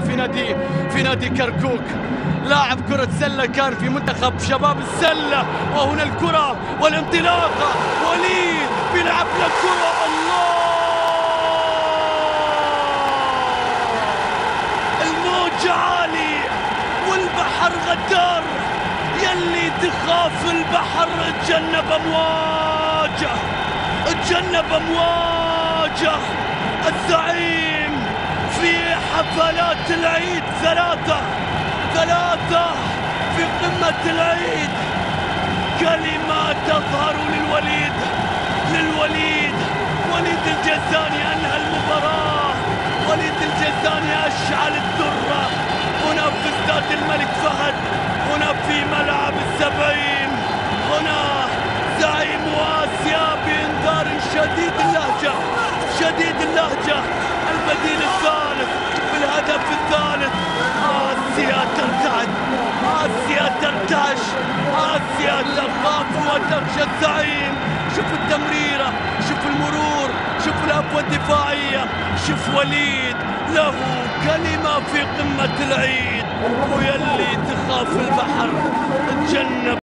في نادي كركوك، لاعب كرة سلة كان في منتخب شباب السلة. وهنا الكرة والانطلاقة، وليد بيلعب له كرة، الله! الموج عالي والبحر غدار، يلي تخاف البحر اتجنب امواجه، اتجنب امواجه. الزعيم في حفلات العيد ثلاثة في قمة العيد. كلمة تظهر للوليد وليد الجزاني أنهى المباراة، وليد الجزاني أشعل الدرة هنا في استاد الملك فهد، هنا في ملعب السبعين. هنا زعيم آسيا بإنذار شديد اللهجة. البديل الثالث بالهدف الثالث. آسيا ترتعد، آسيا ترتعش، آسيا تخاف وتخشى الزعيم. شوف التمريرة، شوف المرور، شوف الهفوة الدفاعية، شوف وليد له كلمة في قمة العيد. ويلي تخاف البحر اتجنب